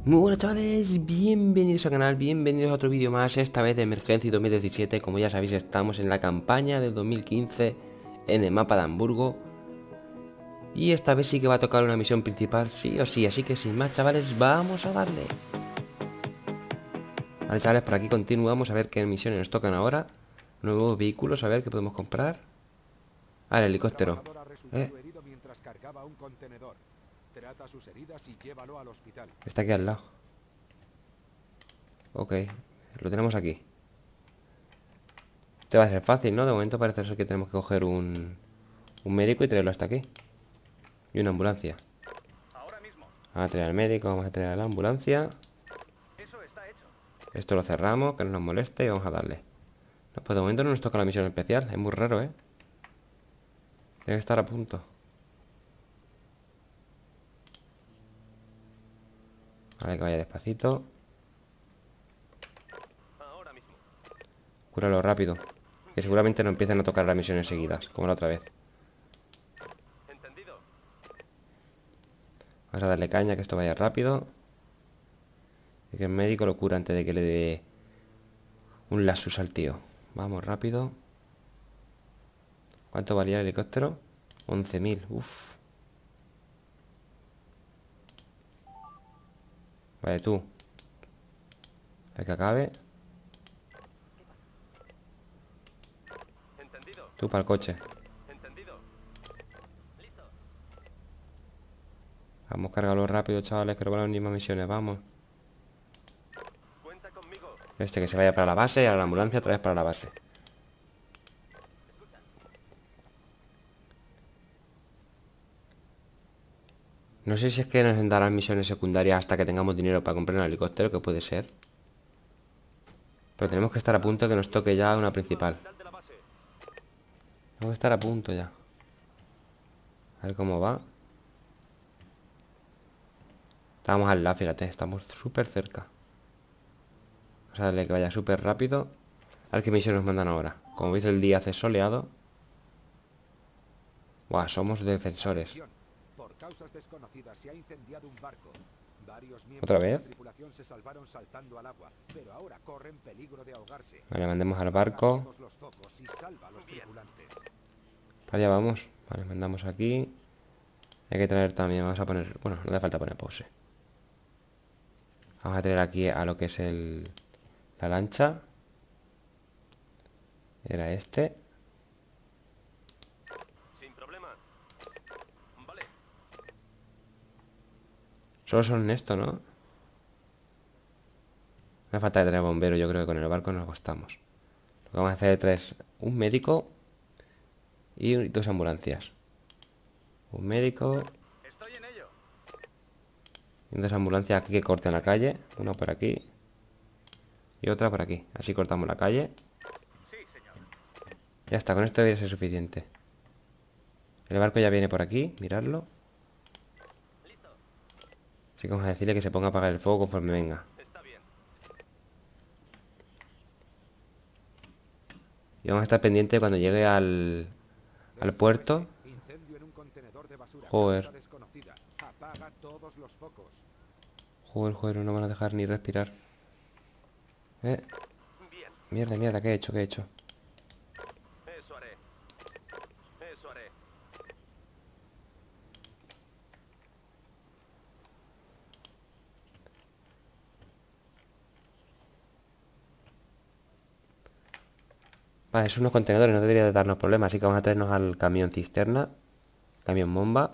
Muy buenas chavales, bienvenidos al canal, bienvenidos a otro vídeo más, esta vez de Emergencia 2017. Como ya sabéis, estamos en la campaña del 2015 en el mapa de Hamburgo. Y esta vez sí que va a tocar una misión principal, sí o sí, así que sin más chavales, vamos a darle. Vale chavales, por aquí continuamos a ver qué misiones nos tocan ahora. Nuevos vehículos, a ver qué podemos comprar. Ah, el helicóptero. Está aquí al lado. Ok, lo tenemos aquí. Este va a ser fácil, ¿no? De momento parece ser que tenemos que coger un médico y traerlo hasta aquí. Y una ambulancia. Vamos a traer al médico, vamos a traer a la ambulancia. Esto lo cerramos, que no nos moleste y vamos a darle. No, pues de momento no nos toca la misión especial. Es muy raro, ¿eh? Tiene que estar a punto. Vale, que vaya despacito. Cúralo rápido. Que seguramente no empiecen a tocar las misiones seguidas, como la otra vez. Vamos a darle caña, que esto vaya rápido. Y que el médico lo cura antes de que le dé un lasus al tío. Vamos, rápido. ¿Cuánto valía el helicóptero? 11.000, uff. Vale, tú. Para que acabe. Tú para el coche. Vamos, cárgalo rápido, chavales, que no van las mismas misiones, vamos. Este que se vaya para la base y a la ambulancia otra vez para la base. No sé si es que nos darán misiones secundarias hasta que tengamos dinero para comprar un helicóptero, que puede ser. Pero tenemos que estar a punto de que nos toque ya una principal. Tenemos que estar a punto ya. A ver cómo va. Estamos al lado, fíjate, estamos súper cerca. Vamos a darle que vaya súper rápido. A ver qué misión nos mandan ahora. Como veis, el día hace soleado. Buah, somos defensores. ¿Otra vez? Vale, mandemos al barco. Para allá vamos. Vale, mandamos aquí. Hay que traer también, vamos a poner... Bueno, no hace falta poner pause. Vamos a traer aquí a lo que es la lancha. Era este. Solo son esto, ¿no? No hace falta de traer bomberos, yo creo que con el barco nos costamos. Lo que vamos a hacer es traer un médico y dos ambulancias. Un médico y dos ambulancias aquí que corten la calle. Una por aquí y otra por aquí. Así cortamos la calle. Ya está, con esto debería ser suficiente. El barco ya viene por aquí, miradlo. Así que vamos a decirle que se ponga a apagar el fuego conforme venga. Y vamos a estar pendiente cuando llegue al puerto. Joder. Joder, no me van a dejar ni respirar. Mierda, ¿qué he hecho? Vale, son unos contenedores, no debería de darnos problemas. Así que vamos a traernos al camión cisterna. Camión bomba.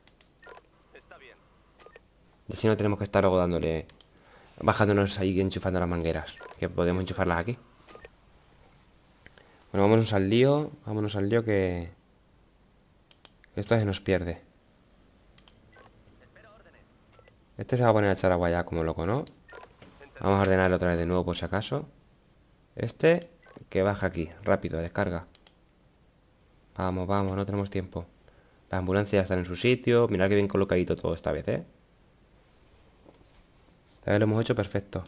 Y si no tenemos que estar luego dándole... Bajándonos ahí enchufando las mangueras. Que podemos enchufarlas aquí. Bueno, vámonos al lío. Que esto se nos pierde. Este se va a poner a echar agua ya como loco, ¿no? Vamos a ordenarlo otra vez de nuevo por si acaso. Este, que baja aquí, rápido, descarga. Vamos, no tenemos tiempo. Las ambulancias están en su sitio. Mirad que bien colocadito todo esta vez, ¿eh? Esta vez lo hemos hecho perfecto.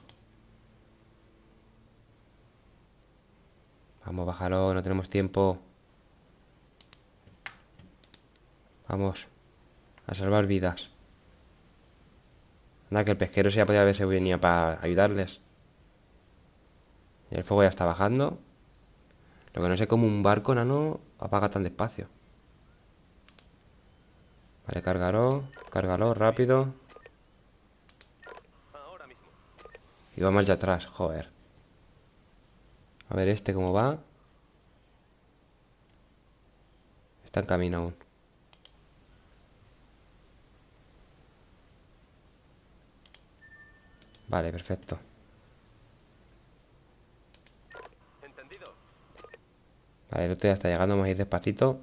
Vamos, bájalo, no tenemos tiempo. Vamos a salvar vidas. Nada, que el pesquero ya podía haberse venía para ayudarles. Y el fuego ya está bajando. Lo que no sé cómo un barco nano apaga tan despacio. Vale, cárgalo rápido. Y vamos ya atrás, joder. A ver este cómo va. Está en camino aún. Vale, perfecto. Vale, el otro ya está llegando, vamos a ir despacito.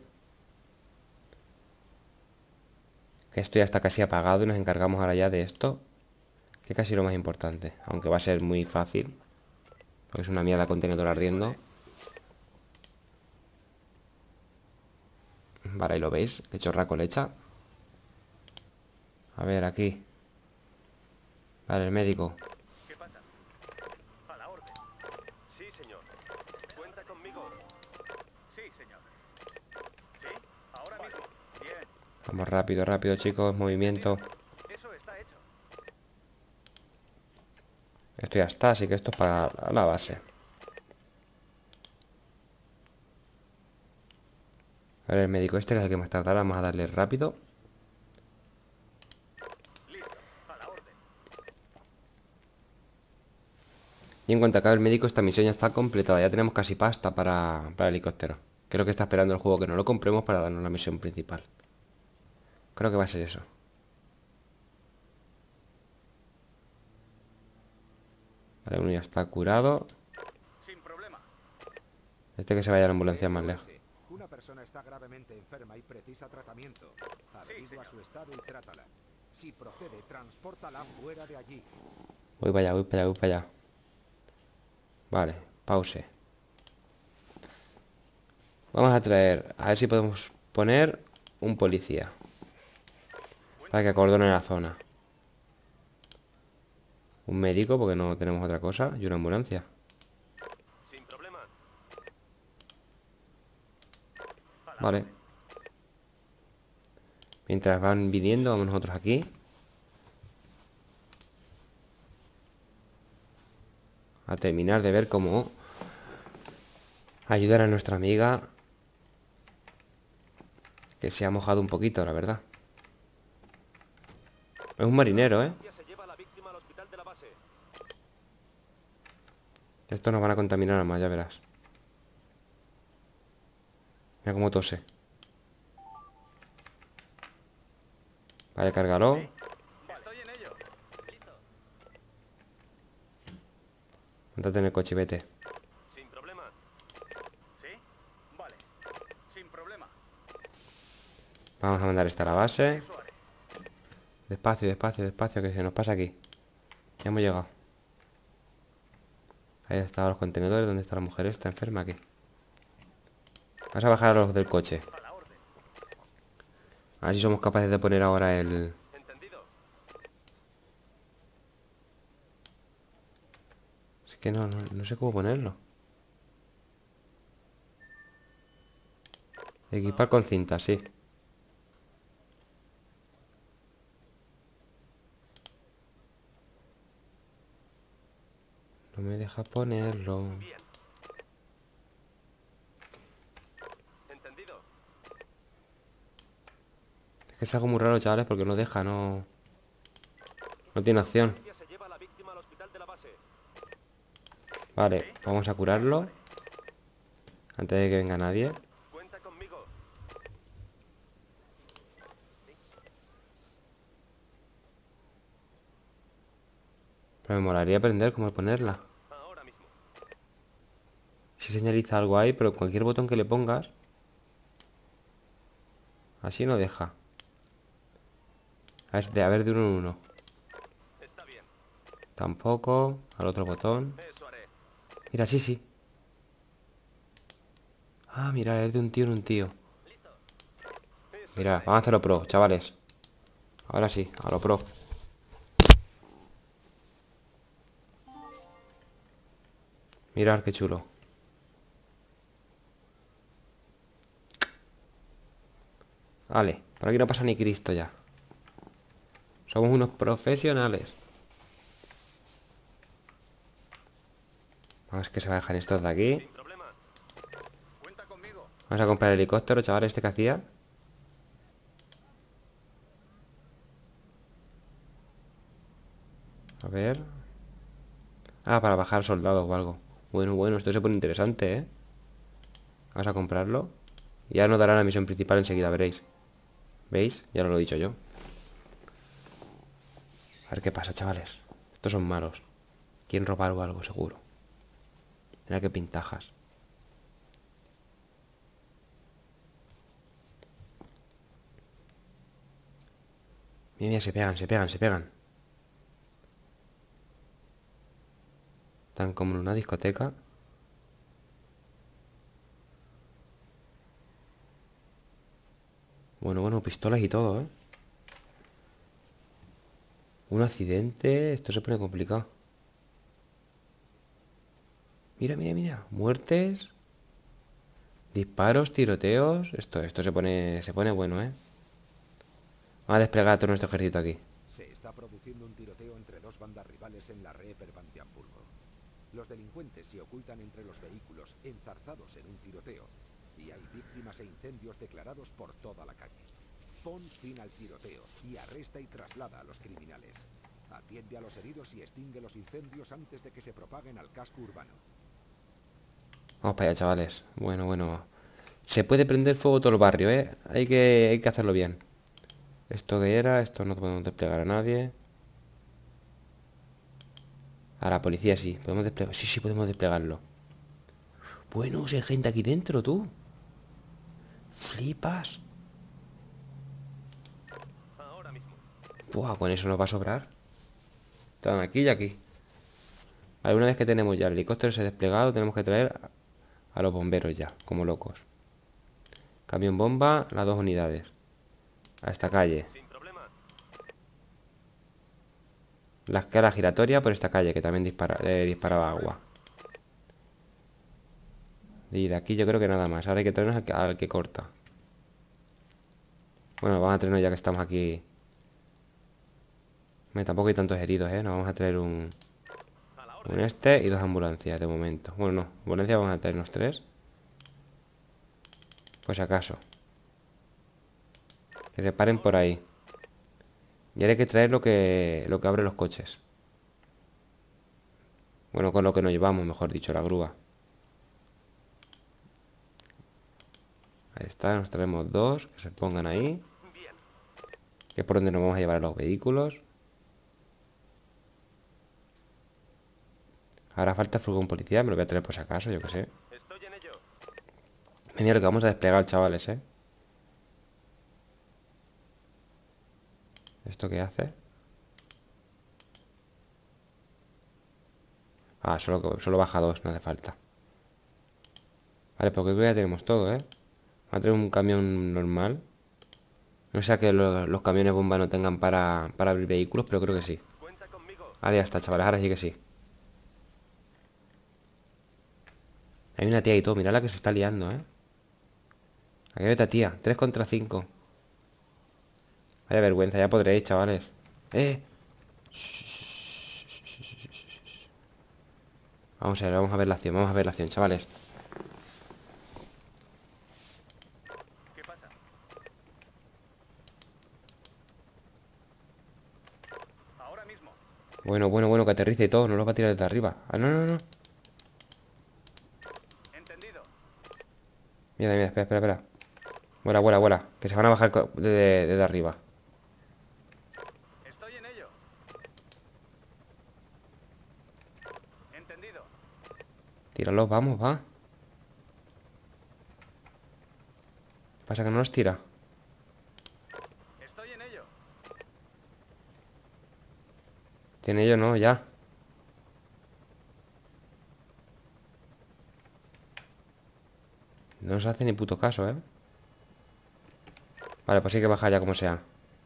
Que esto ya está casi apagado y nos encargamos ahora ya de esto. Que es casi lo más importante. Aunque va a ser muy fácil. Porque es una mierda contenedor ardiendo. Vale, ahí lo veis. Que chorraco le echa. A ver, aquí. Vale, el médico. ¿Qué pasa? A la orden. Sí, señor. Cuenta conmigo. Sí, señor. Sí, ahora mismo. Bien. Vamos rápido, rápido, chicos. Movimiento. Eso está hecho. Esto ya está, así que esto es para la base. A ver, el médico este que es el que más tardará. Vamos a darle rápido. Listo. A la orden. Y en cuanto acabe el médico, esta misión ya está completada. Ya tenemos casi pasta para el helicóptero. Creo que está esperando el juego que no lo compremos para darnos la misión principal. Creo que va a ser eso. Vale, uno ya está curado. Sin problema. Este que se vaya a la ambulancia más lejos. SOS. Una persona está gravemente enferma y precisa tratamiento. Averigua su estado y trátala. Si procede, transpórtala fuera de allí. Voy para allá, voy para allá, voy para allá. Vale, pause. Vamos a traer, a ver si podemos poner un policía. Para que acordone la zona. Un médico, porque no tenemos otra cosa. Y una ambulancia. Sin problema. Vale. Mientras van viniendo, vamos nosotros aquí. A terminar de ver cómo ayudar a nuestra amiga. Que se ha mojado un poquito, la verdad. Es un marinero, ¿eh? Se lleva a la víctima al hospital de la base. Estos nos van a contaminar más, ya verás. Mira cómo tose. Vale, cárgalo. Estoy en ello. Listo. Montate en el coche y vete. Sin problema. ¿Sí? Vale. Sin problema. Vamos a mandar esta a la base. Eso haré. Despacio, despacio, despacio, que se nos pasa aquí. Ya hemos llegado. Ahí están los contenedores. ¿Dónde está la mujer esta enferma aquí? Vamos a bajar a los del coche. A la orden. A ver si somos capaces de poner ahora el... Entendido. Es que no sé cómo ponerlo. Equipar con cinta, sí. No me deja ponerlo. Bien. Entendido. Es que es algo muy raro, chavales, porque no deja, no... No tiene opción. Se lleva a la víctima al hospital de la base. Vale, vamos a curarlo. Antes de que venga nadie. Cuenta conmigo. Pero me molaría aprender cómo ponerla. Ahora mismo. Si señaliza algo ahí, pero cualquier botón que le pongas... Así no deja. A ver, de uno en uno. Está bien. Tampoco. Al otro botón. Eso haré. Mira, sí, sí. Ah, mira, es de un tío en un tío. Mira, vamos a hacerlo pro, chavales. Ahora sí, a lo pro. Mirad qué chulo. Vale, por aquí no pasa ni Cristo ya. Somos unos profesionales. Vamos, que se bajan estos de aquí. Sin problema. Cuenta conmigo. Vamos a comprar el helicóptero, chaval, este que hacía. A ver. Ah, para bajar soldados o algo. Bueno, bueno, esto se pone interesante, ¿eh? Vamos a comprarlo. Y ya nos dará la misión principal enseguida, veréis. ¿Veis? Ya lo he dicho yo. A ver qué pasa, chavales. Estos son malos. Quieren robar o algo, seguro. Mira qué pintajas. Mira, mira, se pegan, se pegan, se pegan. Están como en una discoteca. Bueno, bueno, pistolas y todo, ¿eh? Un accidente. Esto se pone complicado. Mira, mira, mira. Muertes. Disparos, tiroteos. Esto se pone bueno, ¿eh? Vamos a desplegar todo nuestro ejército aquí. Se está produciendo un tiroteo entre dos bandas rivales en la Reeper Vantiamburgo. Los delincuentes se ocultan entre los vehículos, enzarzados en un tiroteo, y hay víctimas e incendios declarados por toda la calle. Pon fin al tiroteo y arresta y traslada a los criminales. Atiende a los heridos y extingue los incendios antes de que se propaguen al casco urbano. Vamos para allá, chavales. Bueno, bueno. Se puede prender fuego todo el barrio, ¿eh? Hay que hacerlo bien. Esto que era, esto no podemos desplegar a nadie. A la policía sí, podemos desplegar. Sí, sí, podemos desplegarlo. Bueno, si hay gente aquí dentro, tú. Flipas. Ahora mismo. Buah, con eso nos va a sobrar. Están aquí y aquí. Vale, una vez que tenemos ya el helicóptero ese desplegado, tenemos que traer a los bomberos ya, como locos. Camión bomba, las 2 unidades. A esta calle. Sin problema. La escala giratoria por esta calle, que también disparaba agua. Y de aquí yo creo que nada más. Ahora hay que traernos al que corta. Bueno, vamos a traernos ya que estamos aquí. Tampoco hay tantos heridos, ¿eh? Nos vamos a traer un este y 2 ambulancias de momento. Bueno, no, ambulancias vamos a traernos 3. Pues acaso. Que se paren por ahí. Y ahora hay que traer lo que abre los coches. Bueno, con lo que nos llevamos, mejor dicho, la grúa. Ahí está, nos traemos 2, que se pongan ahí. Bien. Que es por donde nos vamos a llevar los vehículos. Ahora falta el furgón policía, me lo voy a traer por si acaso, yo que sé. Estoy en ello. Mira lo que vamos a desplegar, chavales, ¿eh? ¿Esto qué hace? Ah, solo baja 2, no hace falta. Vale, porque creo que ya tenemos todo, ¿eh? Vamos a traer un camión normal. No sea que los camiones bomba no tengan para abrir vehículos, pero creo que sí. Cuenta conmigo. Ahora ya está, chavales, ahora sí que sí. Hay una tía y todo, mirad la que se está liando, ¿eh? Aquí hay otra tía, 3 contra 5. Vaya vergüenza, ya podréis, chavales. Vamos a ver la acción, vamos a ver la acción, chavales. ¿Qué pasa? Ahora mismo. Bueno, bueno, bueno, que aterrice y todo, no lo va a tirar desde arriba. Ah, no, no, no. Entendido. Mira, mira, espera, espera, espera. Vuela, vuela, vuela. Que se van a bajar desde arriba. Estoy en ello. Entendido. Tíralos, vamos, va. Pasa que no los tira. Estoy en ello. Tiene ello, no, ya. No nos hace ni puto caso, ¿eh? Vale, pues hay que bajar ya como sea.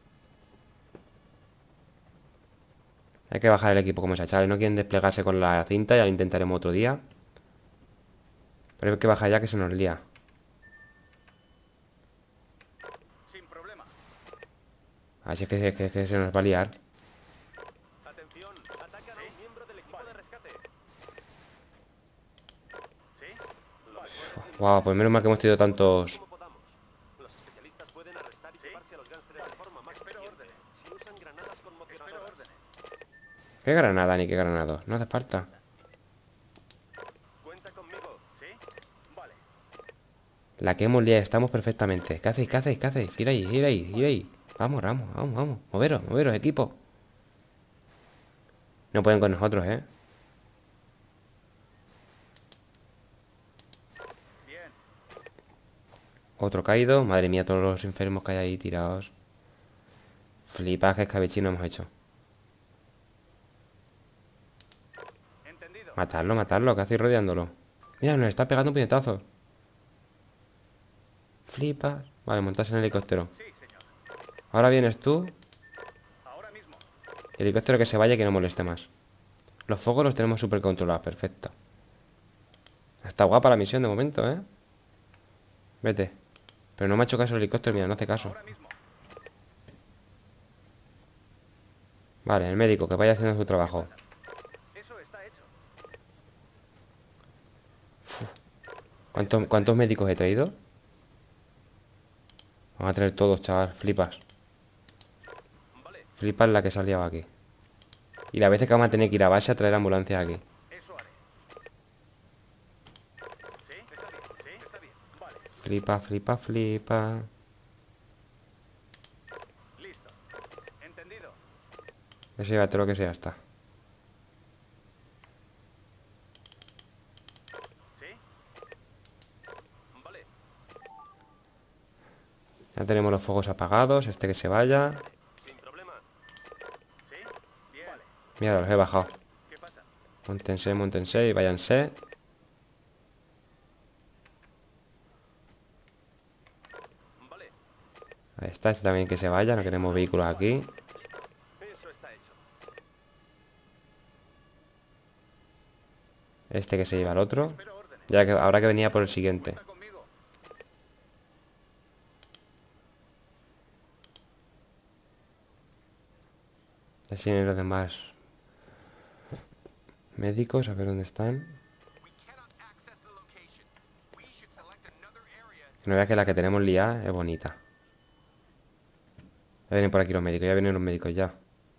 Hay que bajar el equipo como sea, chavales. No quieren desplegarse con la cinta, ya lo intentaremos otro día. Pero hay que bajar ya que se nos lía. Sin problema. Así es que se nos va a liar. Atención, atacan a un miembro del equipo de rescate. ¿Sí? Lo mejor es Wow, pues menos mal que hemos tenido tantos. como podamos. Los especialistas pueden arrestar y llevarse a los gánsteres de forma más eficiente si usan granadas conmocionadoras. ¿Qué granada ni qué granado? No hace falta. Cuenta conmigo, ¿sí? Vale. La que hemos liado, estamos perfectamente. ¿Qué hacéis? ¿Qué hacéis? ¿Qué hacéis? Ir ahí, ir ahí, ir ahí. Vamos, vamos, vamos, vamos. Moveros, moveros, equipo. No pueden con nosotros, ¿eh? Bien. Otro caído. Madre mía, todos los enfermos que hay ahí tirados. Flipas, que escabechino hemos hecho. Entendido. Matadlo, matadlo, ¿qué hacéis rodeándolo? Mira, nos está pegando un puñetazo. Flipas. Vale, montarse en el helicóptero. Sí, señor. Ahora vienes tú. Ahora mismo. El helicóptero que se vaya y que no moleste más. Los focos los tenemos súper controlados, perfecto. Está guapa la misión de momento, ¿eh? Vete. Pero no me ha hecho caso el helicóptero, mira, no hace caso. Ahora mismo. Vale, el médico, que vaya haciendo su trabajo. Eso está hecho. ¿Cuántos médicos he traído? Vamos a traer todos, chaval, flipas. Vale, Flipas la que se ha liado aquí. Y la veces que vamos a tener que ir a base a traer ambulancias aquí. eso haré. ¿Sí? Está bien. Sí, está bien. Vale. Flipa, flipa, flipa. Listo. Entendido. Ese llévate lo que sea, está. ¿Sí? Vale. Ya tenemos los fuegos apagados. Este que se vaya. Sin problema. ¿Sí? Bien. Vale. Mira, los he bajado. ¿Qué pasa? Móntense, móntense y váyanse. Vale. Ahí está, este también que se vaya. No queremos vehículos aquí. Eso está hecho. Este que se lleva al otro. Espero órdenes. Ya que habrá que venir por el siguiente. Cuenta conmigo. Así los demás médicos, a ver dónde están. Que no veas que la que tenemos liada es bonita. Ya vienen por aquí los médicos, ya vienen los médicos ya.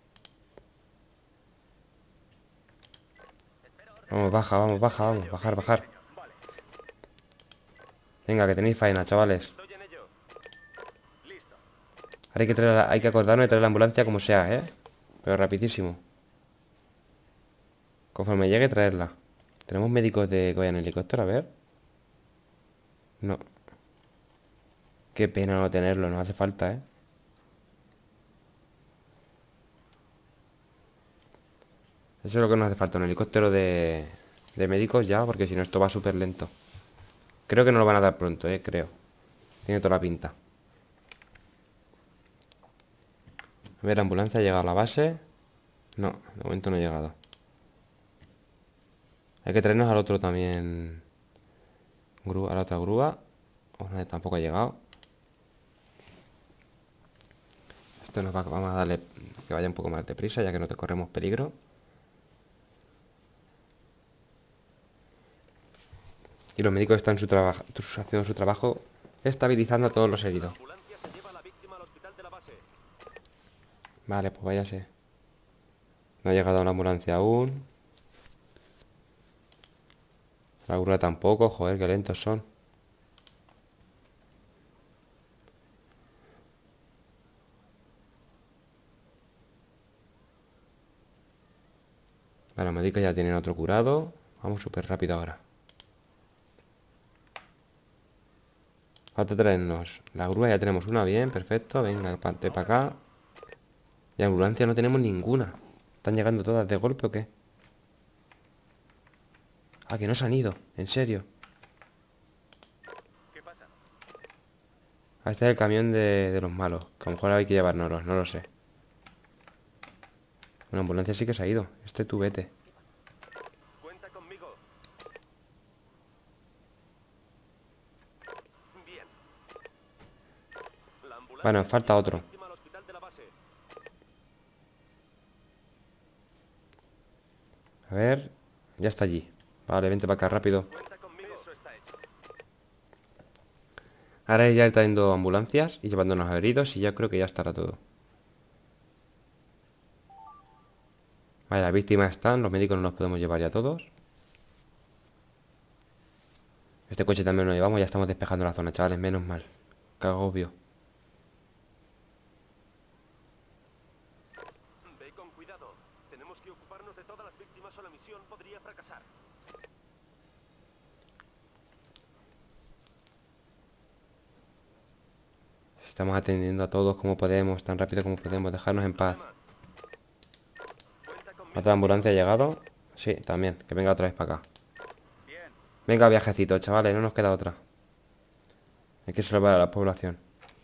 Vamos, baja, vamos, baja, vamos, bajar, bajar. Vale. Venga, que tenéis faena, chavales. Estoy en ello. Listo. Ahora hay que acordarnos de traer la ambulancia como sea, ¿eh? Pero rapidísimo. Conforme llegue, traerla. ¿Tenemos médicos que vayan en helicóptero? A ver. No. Qué pena no tenerlo, nos hace falta, ¿eh? Eso es lo que nos hace falta, un helicóptero de médicos ya, porque si no esto va súper lento. Creo que no lo van a dar pronto, creo. Tiene toda la pinta. A ver, la ambulancia ha llegado a la base. No, de momento no ha llegado. Hay que traernos al otro también. A la otra grúa. Tampoco ha llegado. Esto vamos a darle que vaya un poco más deprisa, ya que no te corremos peligro. Y los médicos están haciendo su trabajo, estabilizando a todos los heridos. La ambulancia se lleva a la víctima al hospital de la base. Vale, pues váyase. No ha llegado una ambulancia aún. La grúa tampoco, joder, qué lentos son. Vale, los médicos ya tienen otro curado. Vamos súper rápido ahora. Falta traernos la grúa, ya tenemos una bien, perfecto. Venga, parte para acá. Y ambulancia no tenemos ninguna. ¿Están llegando todas de golpe o qué? Ah, que no se han ido, en serio. ¿Qué pasa? Ah, este es el camión de los malos. Que a lo mejor hay que llevárnoslos, no lo sé. Una ambulancia sí que se ha ido. Este tú vete. Cuenta conmigo. Bien. La ambulancia Bueno, falta lleva a la otro. víctima al hospital de la base. A ver, ya está allí. Vale, vente para acá rápido. Cuenta conmigo. Eso está hecho. Ahora ya está yendo ambulancias y llevándonos a heridos y ya creo que ya estará todo. Vale, las víctimas están, los médicos no los podemos llevar ya todos. Este coche también lo llevamos, ya estamos despejando la zona, chavales, menos mal. Qué agobio. Ve con cuidado. Tenemos que ocuparnos de todas las víctimas o la misión podría fracasar. Estamos atendiendo a todos como podemos, tan rápido como podemos, dejarnos en paz. Cuenta conmigo. ¿Otra ambulancia ha llegado? Sí, también, que venga otra vez para acá. Bien. Venga, viajecito, chavales, no nos queda otra. Hay que salvar a la población.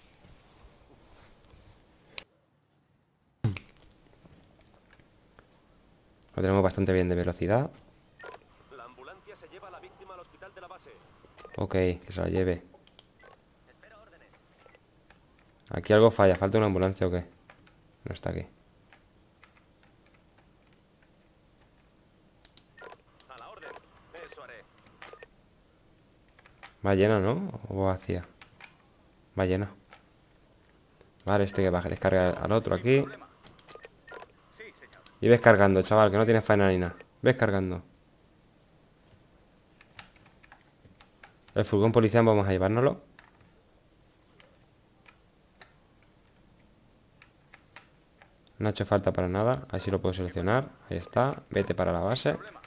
Lo tenemos bastante bien de velocidad. La ambulancia se lleva a la víctima al hospital de la base. Ok, que se la lleve. Espera órdenes. Aquí algo falla, ¿falta una ambulancia o qué? No está aquí. A la orden. Eso haré. Va llena, ¿no? ¿O va vacía? Va llena. Vale, este que baje, descarga al otro aquí. Problema. Sí, señor. Y ves cargando, chaval, que no tienes faena ni nada. Ves cargando. El furgón policial vamos a llevárnoslo. No ha hecho falta para nada. Así lo puedo seleccionar. Ahí está. Vete para la base. Problema.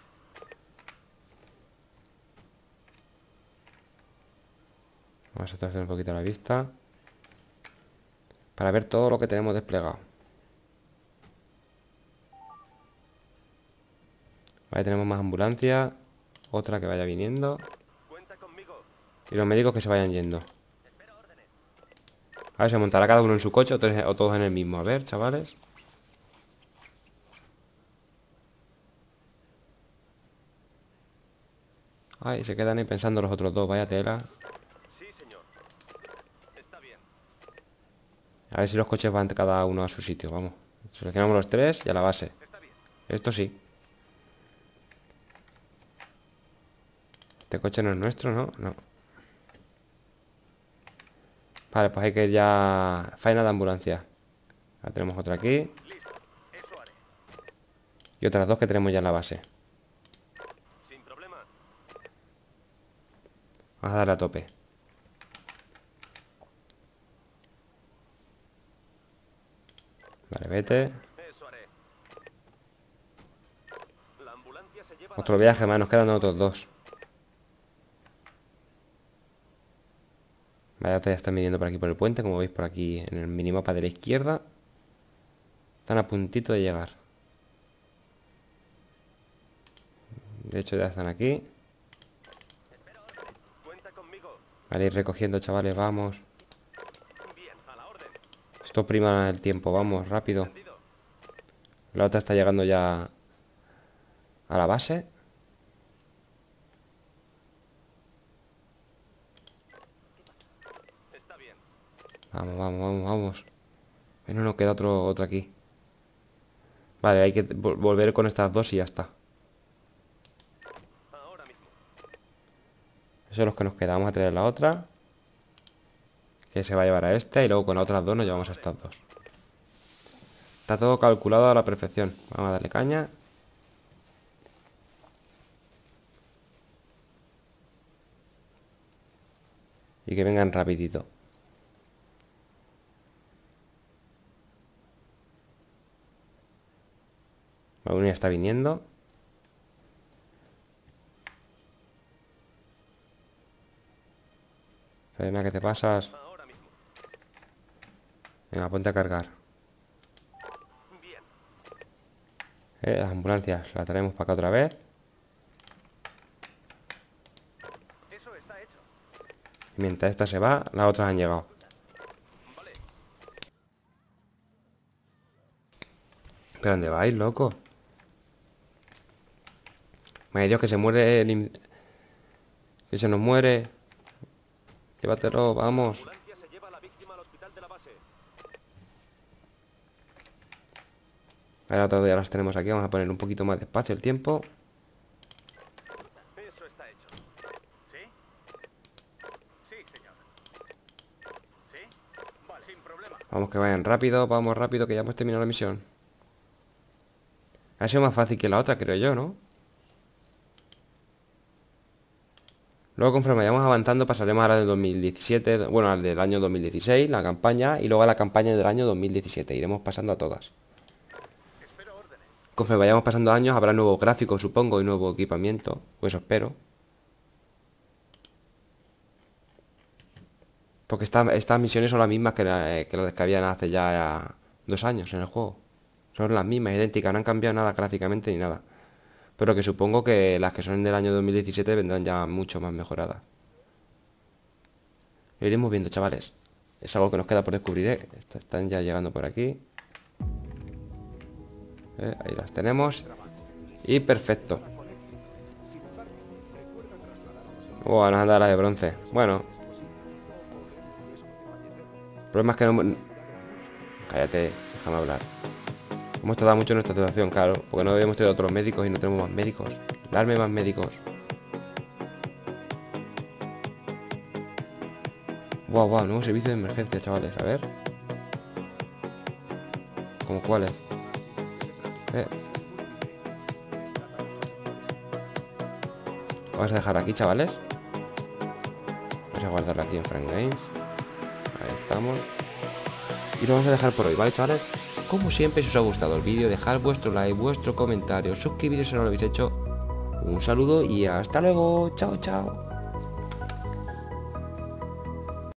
Vamos a torcer un poquito la vista para ver todo lo que tenemos desplegado. Vale, tenemos más ambulancia. Otra que vaya viniendo. Cuenta conmigo. Y los médicos que se vayan yendo. Espera órdenes. A ver, se montará cada uno en su coche o todos en el mismo. A ver, chavales. Ay, se quedan ahí pensando los otros dos. Vaya tela. Sí, señor. Está bien. A ver si los coches van cada uno a su sitio. Vamos. Seleccionamos los tres y a la base. Está bien. Esto sí. Este coche no es nuestro, ¿no? No. Vale, pues hay que ir ya. Faena de ambulancia. Ahora tenemos otra aquí. Listo. Eso haré. Y otras dos que tenemos ya en la base. Sin problema. Vamos a darle a tope. Vale, vete. Eso haré. La ambulancia se lleva a Otro viaje más, nos quedan otros dos. Vaya, ya están viniendo por aquí por el puente. Como veis por aquí en el minimapa de la izquierda. Están a puntito de llegar. De hecho ya están aquí. Cuenta conmigo. Vale, ir recogiendo, chavales, vamos. Bien. A la orden. Esto prima el tiempo, vamos, rápido. Entendido. La otra está llegando ya a la base. Está bien. Vamos, vamos, vamos, vamos. No nos queda otro aquí. Vale, hay que volver con estas dos y ya está. Ahora mismo. Esos son los que nos queda. Vamos a traer la otra, que se va a llevar a esta. Y luego con las otras dos nos llevamos a estas dos. Está todo calculado a la perfección. Vamos a darle caña. Y que vengan rapidito. Uno ya está viniendo. Frena, que te pasas. Ahora mismo. Venga, ponte a cargar. Bien. Las ambulancias las traemos para acá otra vez. Eso está hecho. Y mientras esta se va, las otras han llegado. Vale. ¿Pero dónde vais, loco? Madre de Dios, que se muere que se nos muere. Llévatelo, vamos. La ambulancia se lleva a la víctima al hospital de la base. Ahora todavía las tenemos aquí. Vamos a poner un poquito más despacio el tiempo. Eso está hecho. ¿Sí? Sí, señor. ¿Sí? Vale, sin problema. Vamos que vayan rápido, vamos rápido, que ya hemos terminado la misión. Ha sido más fácil que la otra, creo yo, ¿no? Luego, conforme vayamos avanzando, pasaremos a la del 2017, bueno, al del año 2016, la campaña, y luego a la campaña del año 2017. Iremos pasando a todas. Espero órdenes. Conforme vayamos pasando años, habrá nuevos gráficos, supongo, y nuevo equipamiento. Pues eso espero. Porque estas misiones son las mismas que las que habían hace ya 2 años en el juego. Son las mismas, idénticas, no han cambiado nada gráficamente ni nada. Pero que supongo que las que son del año 2017 vendrán ya mucho más mejoradas. Lo iremos viendo, chavales. Es algo que nos queda por descubrir, ¿eh? Están ya llegando por aquí. Ahí las tenemos. Y perfecto. Nos han dado la de bronce. Bueno. El problema es que no... Cállate, déjame hablar. Hemos tardado mucho en nuestra situación, claro. Porque no habíamos tenido otros médicos y no tenemos más médicos. Darme más médicos. Wow, nuevo servicio de emergencia, chavales. A ver. ¿Cómo cuáles? Vamos a dejar aquí, chavales. Vamos a guardarlo aquí en Frank Games. Ahí estamos. Y lo vamos a dejar por hoy, ¿vale, chavales? Como siempre, si os ha gustado el vídeo, dejad vuestro like, vuestro comentario, suscribiros si no lo habéis hecho. Un saludo y hasta luego. Chao, chao.